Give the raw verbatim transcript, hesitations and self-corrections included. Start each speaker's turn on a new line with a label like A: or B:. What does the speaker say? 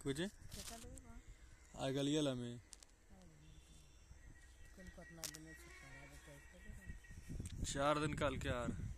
A: बुझे आ गलियल में चार दिन काल के यार